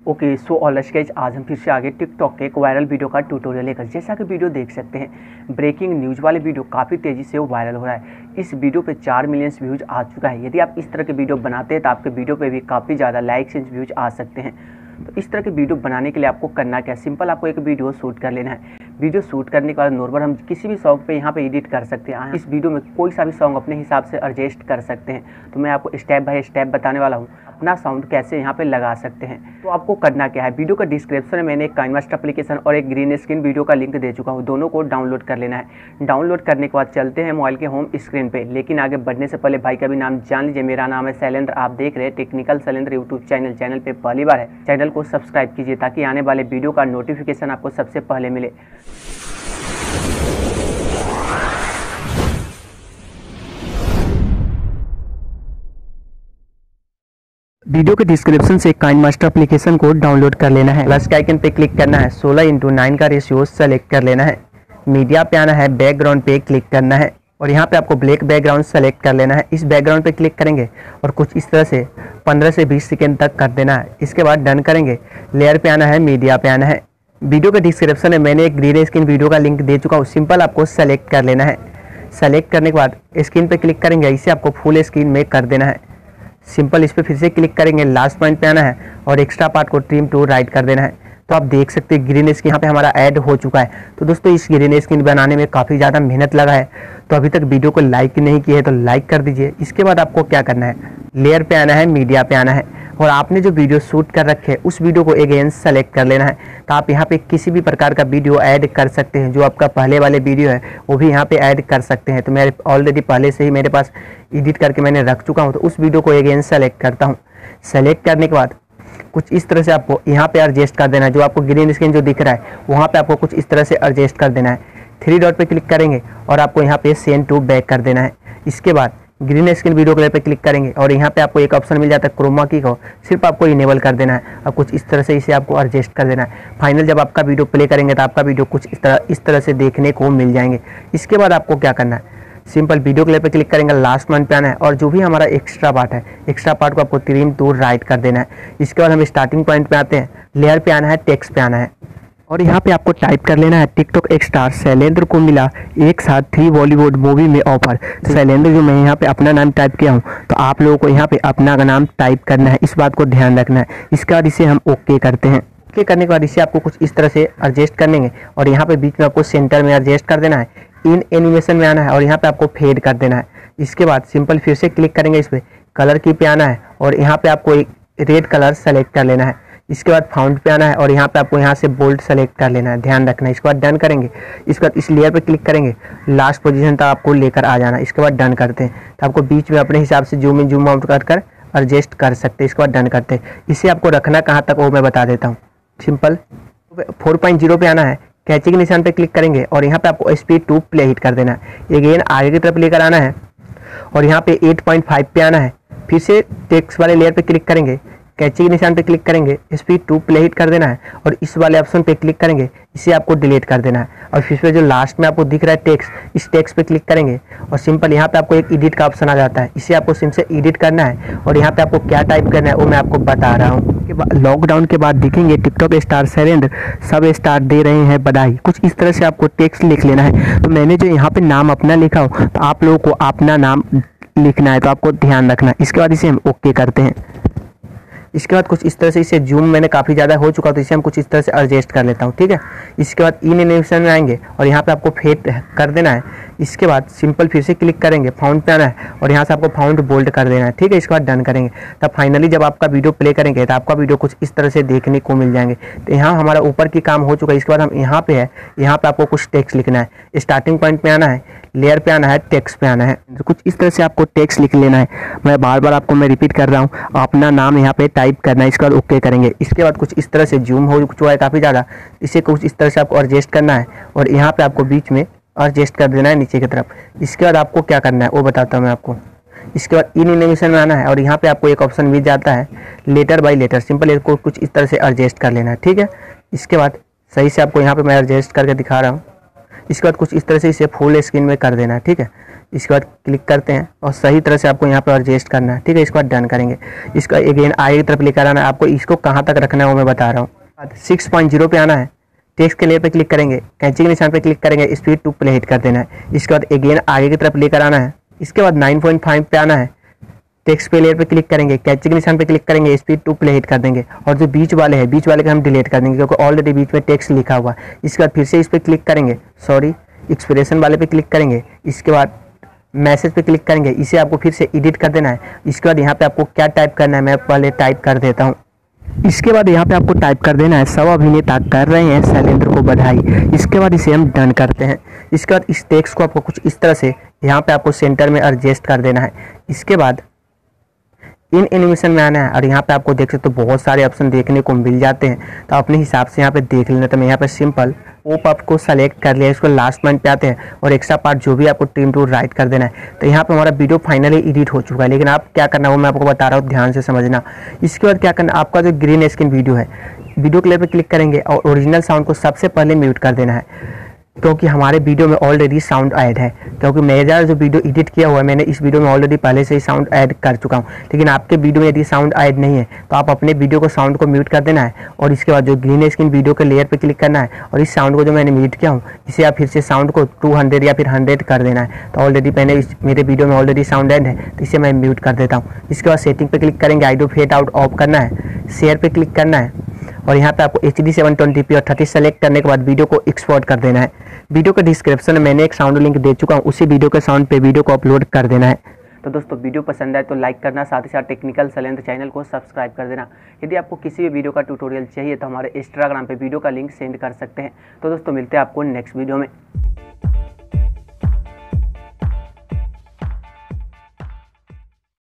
Okay so already guys, आज हम फिर से आगे टिकटॉक के एक वायरल वीडियो का ट्यूटोरियल लेकर। जैसा कि वीडियो देख सकते हैं, ब्रेकिंग न्यूज़ वाले वीडियो काफ़ी तेज़ी से वायरल हो रहा है। इस वीडियो पे 4 मिलियन व्यूज़ आ चुका है। यदि आप इस तरह के वीडियो बनाते हैं तो आपके वीडियो पे भी काफ़ी ज़्यादा लाइक्स एंड व्यूज़ आ सकते हैं। तो इस तरह के वीडियो बनाने के लिए आपको करना क्या है, सिंपल आपको एक वीडियो शूट कर लेना है। वीडियो शूट करने के बाद नॉर्मल हम किसी भी सॉन्ग पे यहाँ पे एडिट कर सकते हैं। इस वीडियो में कोई सा भी सॉन्ग अपने हिसाब से एडजस्ट कर सकते हैं। तो मैं आपको स्टेप बाय स्टेप बताने वाला हूँ अपना साउंड कैसे यहाँ पे लगा सकते हैं। तो आपको करना क्या है, वीडियो का डिस्क्रिप्शन में मैंने एक काइनमास्टर एप्लीकेशन और एक ग्रीन स्क्रीन वीडियो का लिंक दे चुका हूँ। दोनों को डाउनलोड कर लेना है। डाउनलोड करने के बाद चलते हैं मोबाइल के होम स्क्रीन पे। लेकिन आगे बढ़ने से पहले भाई का भी नाम जान लीजिए। मेरा नाम है शैलेंद्र, आप देख रहे हैं टेक्निकल शैलेंद्र यूट्यूब चैनल पे पहली बार है चैनल को सब्सक्राइब कीजिए ताकि आने वाले वीडियो का नोटिफिकेशन आपको सबसे पहले मिले। वीडियो के डिस्क्रिप्शन से काइनमास्टर एप्लीकेशन को डाउनलोड कर लेना है। प्लस के आइकन पे क्लिक करना है। 16:9 का रेशियो सेलेक्ट कर लेना है। मीडिया पे आना है, बैकग्राउंड पे क्लिक करना है और यहाँ पे आपको ब्लैक बैकग्राउंड सेलेक्ट कर लेना है। इस बैकग्राउंड पे क्लिक करेंगे और कुछ इस तरह से 15 से 20 सेकेंड तक कर देना है। इसके बाद डन करेंगे। लेयर पे आना है, मीडिया पे आना है। वीडियो के डिस्क्रिप्शन में मैंने एक ग्रीन स्क्रीन वीडियो का लिंक दे चुका हूँ। सिंपल आपको सेलेक्ट कर लेना है। सेलेक्ट करने के बाद स्क्रीन पे क्लिक करेंगे, इसे आपको फुल स्क्रीन में कर देना है। सिंपल इस पर फिर से क्लिक करेंगे, लास्ट पॉइंट पे आना है और एक्स्ट्रा पार्ट को ट्रिम टू राइट कर देना है। तो आप देख सकते हैं ग्रीन स्क्रीन यहाँ पे हमारा ऐड हो चुका है। तो दोस्तों इस ग्रीन स्क्रीन बनाने में काफ़ी ज़्यादा मेहनत लगा है। तो अभी तक वीडियो को लाइक नहीं किया है तो लाइक कर दीजिए। इसके बाद आपको क्या करना है, लेयर पे आना है, मीडिया पे आना है और आपने जो वीडियो शूट कर रखे हैं उस वीडियो को अगेन सेलेक्ट कर लेना है। तो आप यहाँ पे किसी भी प्रकार का वीडियो ऐड कर सकते हैं। जो आपका पहले वाले वीडियो है वो भी यहाँ पे ऐड कर सकते हैं। तो मेरे ऑलरेडी पहले से ही मेरे पास एडिट करके मैंने रख चुका हूँ। तो उस वीडियो को अगेन सेलेक्ट करता हूँ। सेलेक्ट करने के बाद कुछ इस तरह से आपको यहाँ पे एडजस्ट कर देना है। जो आपको ग्रीन स्क्रीन जो दिख रहा है वहाँ पे आपको कुछ इस तरह से एडजस्ट कर देना है। 3 डॉट पे क्लिक करेंगे और आपको यहाँ पे सेंड टू बैक कर देना है। इसके बाद ग्रीन स्क्रीन वीडियो कलर पे क्लिक करेंगे और यहाँ पे आपको एक ऑप्शन मिल जाता है क्रोमा की को, सिर्फ आपको इनेबल कर देना है। अब कुछ इस तरह से इसे आपको एडजस्ट कर देना है। फाइनल जब आपका वीडियो प्ले करेंगे तो आपका वीडियो कुछ इस तरह से देखने को मिल जाएंगे। इसके बाद आपको क्या करना है, सिंपल वीडियो कलर पे क्लिक करेंगे, लास्ट पॉइंट पे आना है और जो भी हमारा एक्स्ट्रा पार्ट है, एक्स्ट्रा पार्ट को आपको ट्रिम टू राइट कर देना है। इसके बाद हम स्टार्टिंग पॉइंट पे आते हैं, लेयर पे आना है, टेक्स्ट पे आना है और यहाँ पे आपको टाइप कर लेना है टिकटॉक स्टार शैलेंद्र को मिला एक साथ 3 बॉलीवुड मूवी में ऑफर। शैलेंद्र जो मैं यहाँ पे अपना नाम टाइप किया हूँ तो आप लोगों को यहाँ पे अपना नाम टाइप करना है, इस बात को ध्यान रखना है। इसके बाद इसे हम ओके करते हैं। ओके करने के बाद इसे आपको कुछ इस तरह से एडजस्ट कर लेंगे और यहाँ पे बीच में आपको सेंटर में एडजस्ट कर देना है। इन एनिमेशन में आना है और यहाँ पे आपको फेड कर देना है। इसके बाद सिंपल फिर से क्लिक करेंगे, इस पर कलर की पे आना है और यहाँ पे आपको एक रेड कलर सेलेक्ट कर लेना है। इसके बाद फाउंट पे आना है और यहाँ पे आपको यहाँ से बोल्ड सेलेक्ट कर लेना है, ध्यान रखना है। इसके बाद डन करेंगे। इसके बाद इस लेयर पे क्लिक करेंगे, लास्ट पोजीशन तक आपको लेकर आ जाना है। इसके बाद डन करते हैं तो आपको बीच में अपने हिसाब से जूम इन जूम आउट कर एडजस्ट कर सकते हैं। इसके बाद डन करते हैं। इसे आपको रखना कहाँ तक वो मैं बता देता हूँ। सिंपल 4.0 पे आना है, कैची के निशान पे क्लिक करेंगे और यहाँ पे आपको स्पीड 2 प्ले हिट कर देना है। अगेन आगे की तरफ लेकर आना है और यहाँ पे 8.5 पे आना है। फिर से टेक्स्ट वाले लेयर पे क्लिक करेंगे, कैची के निशान पे क्लिक करेंगे, स्पीड 2 प्ले हिट कर देना है और इस वाले ऑप्शन पे क्लिक करेंगे, इसे आपको डिलीट कर देना है। और फिर से जो लास्ट में आपको दिख रहा है टेक्स्ट, इस टेक्स्ट पे क्लिक करेंगे और सिंपल यहाँ पे आपको एक एडिट का ऑप्शन आ जाता है। इसे आपको सिम से एडिट करना है और यहाँ पे आपको क्या टाइप करना है वो मैं आपको बता रहा हूँ। लॉकडाउन के बाद दिखेंगे टिकटॉक स्टार शैलेंद्र, सब स्टार दे रहे हैं बधाई। कुछ इस तरह से आपको टेक्स्ट लिख लेना है। तो मैंने जो यहाँ पे नाम अपना लिखा हो तो आप लोगों को अपना नाम लिखना है, तो आपको ध्यान रखना है। इसके बाद इसे हम ओके करते हैं। इसके बाद कुछ इस तरह से इसे जूम मैंने काफ़ी ज़्यादा हो चुका तो इसे हम कुछ इस तरह से एडजस्ट कर लेता हूँ, ठीक है। इसके बाद इन एनिमेशन में आएंगे और यहाँ पे आपको फेड कर देना है। इसके बाद सिंपल फिर से क्लिक करेंगे, फाउंट पे आना है और यहाँ से आपको फाउंट बोल्ड कर देना है, ठीक है। इसके बाद डन करेंगे। तब फाइनली जब आपका वीडियो प्ले करेंगे तो आपका वीडियो कुछ इस तरह से देखने को मिल जाएंगे। तो यहाँ हमारा ऊपर की काम हो चुका है। इसके बाद हम यहाँ पे है, यहाँ पे आपको कुछ टेक्स्ट लिखना है। स्टार्टिंग पॉइंट पे आना है, लेयर पे आना है, टेक्स्ट पे आना है। कुछ इस तरह से आपको टेक्स्ट लिख लेना है। मैं बार बार आपको मैं रिपीट कर रहा हूँ, अपना नाम यहाँ पे टाइप करना है। इसके बाद ओके करेंगे। इसके बाद कुछ इस तरह से जूम हो चुका है काफ़ी ज़्यादा, इसे कुछ इस तरह से आपको एडजस्ट करना है और यहाँ पे आपको बीच में एडजस्ट कर देना है नीचे की तरफ। इसके बाद आपको क्या करना है वो बताता हूँ मैं आपको। इसके बाद इन एनिमेशन में आना है और यहाँ पे आपको एक ऑप्शन मिल जाता है लेटर बाय लेटर। सिंपल इसको कुछ इस तरह से एडजस्ट कर लेना है, ठीक है। इसके बाद सही से आपको यहाँ पे मैं एडजस्ट करके दिखा रहा हूँ। इसके बाद कुछ इस तरह से इसे फुल स्क्रीन में कर देना है, ठीक है। इसके बाद क्लिक करते हैं और सही तरह से आपको यहाँ पर एडजस्ट करना है, ठीक है। इसके बाद डन करेंगे। इसका अगेन आगे की तरफ लेकर आना है, आपको इसको कहाँ तक रखना है वो मैं बता रहा हूँ। 6.0 पे आना है, टेक्स्ट के लेयर पे क्लिक करेंगे, कैंची के निशान पे क्लिक करेंगे, स्पीड 2 प्ले हिट कर देना है। इसके बाद अगेन आगे की तरफ लेकर आना है। इसके बाद 9.5 पे आना है, टेक्स्ट पे लेयर पे क्लिक करेंगे, कैंची के निशान पे क्लिक करेंगे, स्पीड 2 प्ले हिट कर देंगे। और जो बीच वाले हैं, बीच वाले का हम डिलीट कर देंगे क्योंकि ऑलरेडी बीच में टेक्स्ट लिखा हुआ है। इसके बाद फिर से इस पर क्लिक करेंगे, सॉरी एक्सप्रेशन वाले पे क्लिक करेंगे। इसके बाद मैसेज पे क्लिक करेंगे, इसे आपको फिर से एडिट कर देना है। इसके बाद यहाँ पे आपको क्या टाइप करना है मैं पहले टाइप कर देता हूँ। इसके बाद यहाँ पे आपको टाइप कर देना है, सब अभिनेता कर रहे हैं शैलेंद्र को बधाई। इसके बाद इसे हम डन करते हैं। इसके बाद इस टेक्स्ट को आपको कुछ इस तरह से यहाँ पे आपको सेंटर में एडजस्ट कर देना है। इसके बाद इन एनिमेशन में आना है और यहाँ पे आपको देख सकते हो बहुत सारे ऑप्शन देखने को मिल जाते हैं, तो अपने हिसाब से यहाँ पे देख लेना। तो मैं यहाँ पे सिंपल पॉप अप को सेलेक्ट कर लिया, इसको लास्ट पॉइंट पे आते हैं और एक्स्ट्रा पार्ट जो भी आपको ट्रिम टू राइट कर देना है। तो यहाँ पे हमारा वीडियो फाइनली एडिट हो चुका है, लेकिन आप क्या करना है वो मैं आपको बता रहा हूँ, ध्यान से समझना। इसके बाद क्या करना, आपका जो ग्रीन स्क्रीन वीडियो है, वीडियो क्लिप पे क्लिक करेंगे और ओरिजिनल साउंड को सबसे पहले म्यूट कर देना है, क्योंकि हमारे वीडियो में ऑलरेडी साउंड ऐड है। क्योंकि मेरा जो वीडियो एडिट किया हुआ है मैंने इस वीडियो में ऑलरेडी पहले से ही साउंड ऐड कर चुका हूँ, लेकिन आपके वीडियो में यदि साउंड ऐड नहीं है तो आप अपने वीडियो को साउंड को म्यूट कर देना है। और इसके बाद जो ग्रीन स्क्रीन वीडियो के लेयर पे क्लिक करना है और इस साउंड को जो मैंने म्यूट किया हूँ इसे आप फिर से साउंड को 200 या फिर 100 कर देना है। तो ऑलरेडी मैंने मेरे वीडियो में ऑलरेडी साउंड ऐड है, तो इसे मैं म्यूट कर देता हूँ। इसके बाद सेटिंग पे क्लिक करेंगे, आइडो फेड आउट ऑफ करना है, शेयर पे क्लिक करना है और यहाँ पे आपको HD 720p और 30 सेलेक्ट करने के बाद वीडियो को एक्सपोर्ट कर देना है। वीडियो के डिस्क्रिप्शन में मैंने एक साउंड लिंक दे चुका हूँ, उसी वीडियो के साउंड पे वीडियो को अपलोड कर देना है। तो दोस्तों वीडियो पसंद आए तो लाइक करना, साथ ही साथ टेक्निकल शैलेंद्र चैनल को सब्सक्राइब कर देना। यदि आपको किसी भी वीडियो का ट्यूटोरियल चाहिए तो हमारे इंस्टाग्राम पे वीडियो का लिंक सेंड कर सकते हैं। तो दोस्तों मिलते हैं आपको नेक्स्ट वीडियो में।